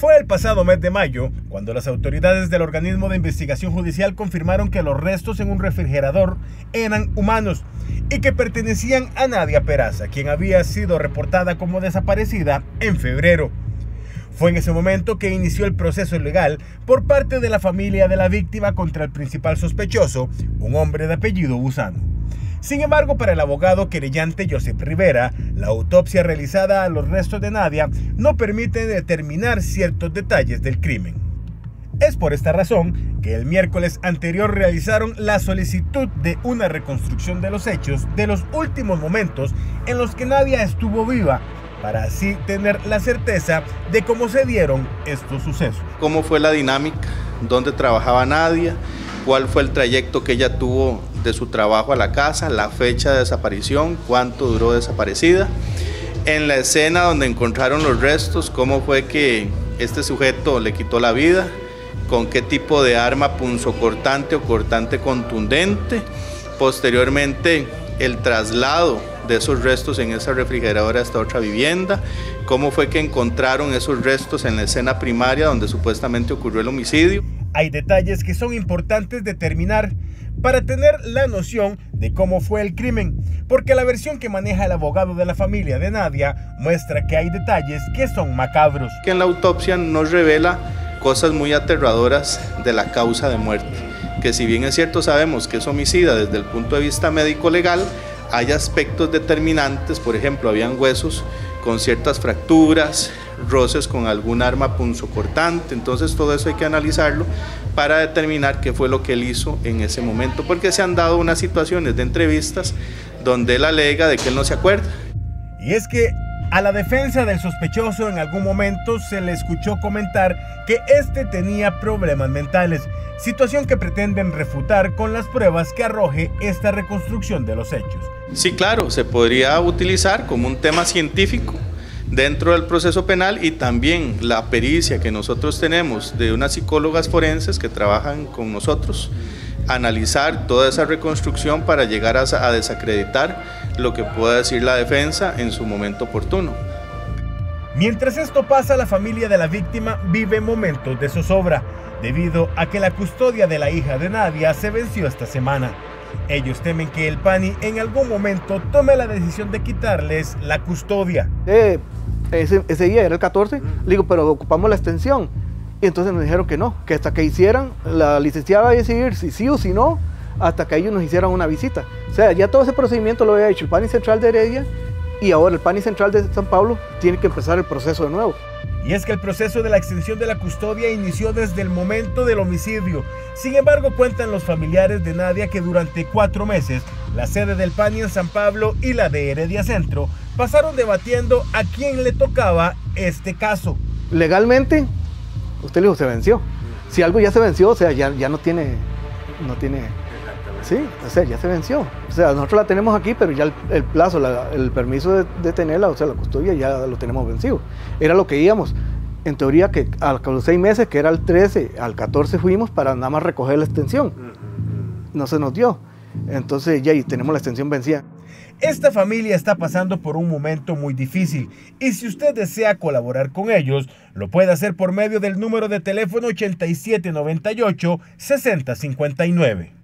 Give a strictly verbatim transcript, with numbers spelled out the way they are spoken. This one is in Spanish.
Fue el pasado mes de mayo cuando las autoridades del organismo de investigación judicial confirmaron que los restos en un refrigerador eran humanos y que pertenecían a Nadia Peraza, quien había sido reportada como desaparecida en febrero. Fue en ese momento que inició el proceso legal por parte de la familia de la víctima contra el principal sospechoso, un hombre de apellido Busano. Sin embargo, para el abogado querellante Joseph Rivera, la autopsia realizada a los restos de Nadia no permite determinar ciertos detalles del crimen. Es por esta razón que el miércoles anterior realizaron la solicitud de una reconstrucción de los hechos de los últimos momentos en los que Nadia estuvo viva, para así tener la certeza de cómo se dieron estos sucesos. ¿Cómo fue la dinámica? ¿Dónde trabajaba Nadia? ¿Cuál fue el trayecto que ella tuvo de su trabajo a la casa? ¿La fecha de desaparición? ¿Cuánto duró desaparecida? En la escena donde encontraron los restos, ¿cómo fue que este sujeto le quitó la vida? ¿Con qué tipo de arma punzocortante o cortante contundente? Posteriormente, el traslado de esos restos en esa refrigeradora hasta otra vivienda. ¿Cómo fue que encontraron esos restos en la escena primaria donde supuestamente ocurrió el homicidio? Hay detalles que son importantes determinar para tener la noción de cómo fue el crimen, porque la versión que maneja el abogado de la familia de Nadia muestra que hay detalles que son macabros. Que en la autopsia nos revela cosas muy aterradoras de la causa de muerte, que si bien es cierto sabemos que es homicida desde el punto de vista médico-legal, hay aspectos determinantes, por ejemplo, habían huesos con ciertas fracturas, roces con algún arma punzocortante, entonces todo eso hay que analizarlo para determinar qué fue lo que él hizo en ese momento, porque se han dado unas situaciones de entrevistas donde él alega de que él no se acuerda. Y es que a la defensa del sospechoso en algún momento se le escuchó comentar que este tenía problemas mentales, situación que pretenden refutar con las pruebas que arroje esta reconstrucción de los hechos. Sí, claro, se podría utilizar como un tema científico dentro del proceso penal y también la pericia que nosotros tenemos de unas psicólogas forenses que trabajan con nosotros, analizar toda esa reconstrucción para llegar a, a desacreditar lo que pueda decir la defensa en su momento oportuno. Mientras esto pasa, la familia de la víctima vive momentos de zozobra, debido a que la custodia de la hija de Nadia se venció esta semana. Ellos temen que el PANI en algún momento tome la decisión de quitarles la custodia. Eh, ese, ese día era el catorce, le digo, pero ocupamos la extensión. Y entonces nos dijeron que no, que hasta que hicieran, la licenciada va a decidir si sí o si no, hasta que ellos nos hicieran una visita. O sea, ya todo ese procedimiento lo había hecho el PANI Central de Heredia y ahora el PANI Central de San Pablo tiene que empezar el proceso de nuevo. Y es que el proceso de la extensión de la custodia inició desde el momento del homicidio. Sin embargo, cuentan los familiares de Nadia que durante cuatro meses, la sede del PANI en San Pablo y la de Heredia Centro pasaron debatiendo a quién le tocaba este caso. Legalmente, usted le dijo, se venció. Si algo ya se venció, o sea, ya, ya no tiene, no tiene, sí, o sea, ya se venció. O sea, nosotros la tenemos aquí, pero ya el, el plazo, la, el permiso de, de tenerla, o sea, la custodia ya lo tenemos vencido. Era lo que íbamos, en teoría, que a los seis meses, que era el trece, al catorce fuimos para nada más recoger la extensión. No se nos dio. Entonces ya ahí tenemos la extensión vencida. Esta familia está pasando por un momento muy difícil y si usted desea colaborar con ellos, lo puede hacer por medio del número de teléfono ochenta y siete noventa y ocho sesenta cincuenta y nueve.